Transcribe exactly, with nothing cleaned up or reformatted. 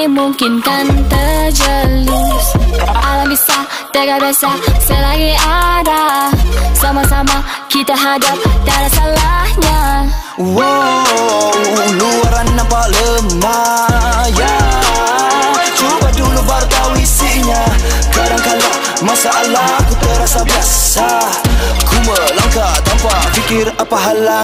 dimungkinkan terjelis. Alam bisa, tega biasa, selagi ada. Sama-sama kita hadap, tak ada salahnya. Wow, luaran nampak lemah, ya. Cuba dulu baru tahu isinya. Kadang-kala masalah ku terasa biasa. Ku melangkah tanpa fikir apa halang.